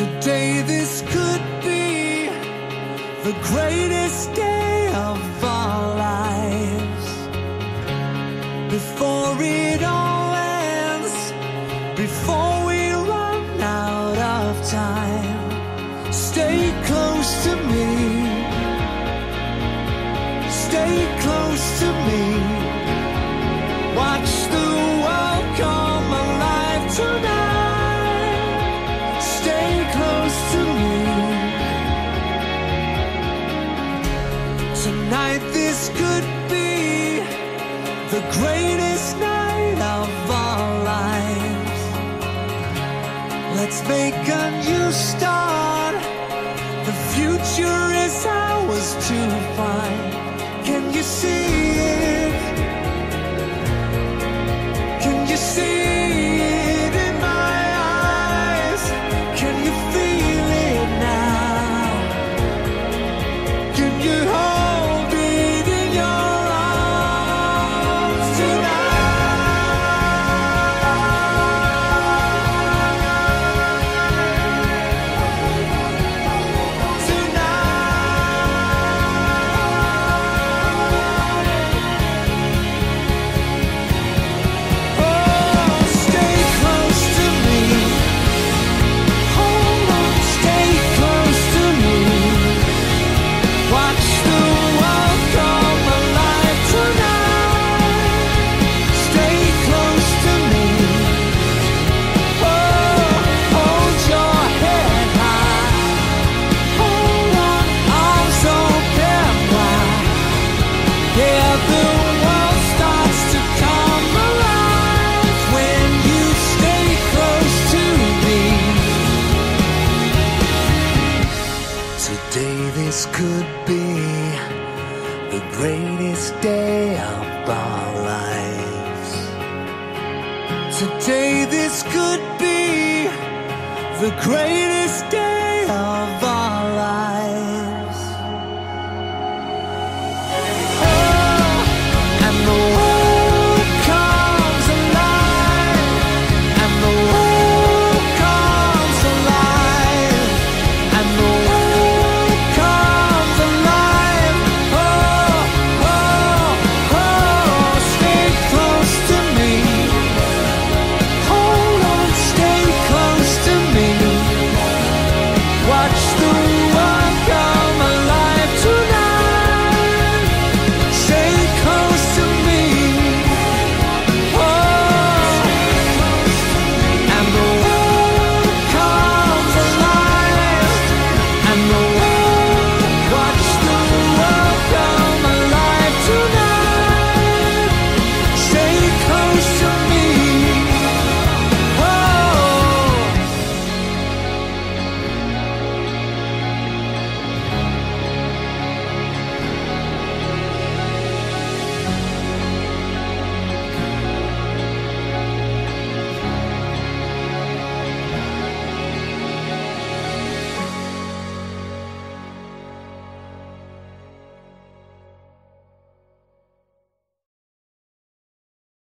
Today this could be the greatest day of our lives. Before it all ends, before we run out of time, stay close to me, stay close to me. Watch the world come alive tonight. Stay close to me. Tonight this could be the greatest night of our lives. Let's make a new start. The future is ours to find. Can you see it? Can you see it in my eyes? Can you feel it now? Can you hold it in your arms this could be the greatest day of our lives. Today this could be the greatest day of our lives.